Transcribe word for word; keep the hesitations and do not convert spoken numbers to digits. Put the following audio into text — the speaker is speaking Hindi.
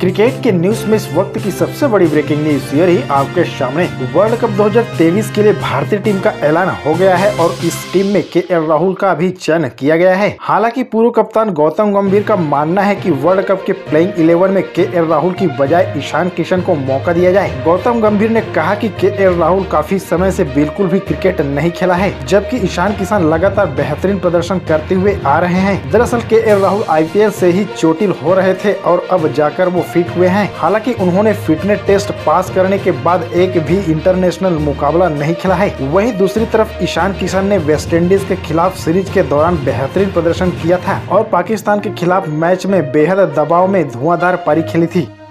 क्रिकेट के न्यूज में इस वक्त की सबसे बड़ी ब्रेकिंग न्यूज ये रही आपके सामने। वर्ल्ड कप दो हज़ार तेईस के लिए भारतीय टीम का ऐलान हो गया है और इस टीम में के एल राहुल का भी चयन किया गया है। हालांकि पूर्व कप्तान गौतम गंभीर का मानना है कि वर्ल्ड कप के प्लेइंग इलेवन में के एल राहुल की बजाय ईशान किशन को मौका दिया जाए। गौतम गंभीर ने कहा कि के एल राहुल काफी समय से बिल्कुल भी क्रिकेट नहीं खेला है, जबकि ईशान किशन लगातार बेहतरीन प्रदर्शन करते हुए आ रहे हैं। दरअसल K L Rahul I P L से ही चोटिल हो रहे थे और अब जाकर वो फिट हुए हैं। हालांकि उन्होंने फिटनेस टेस्ट पास करने के बाद एक भी इंटरनेशनल मुकाबला नहीं खेला है। वहीं दूसरी तरफ ईशान किशन ने वेस्टइंडीज के खिलाफ सीरीज के दौरान बेहतरीन प्रदर्शन किया था और पाकिस्तान के खिलाफ मैच में बेहद दबाव में धुआंधार पारी खेली थी।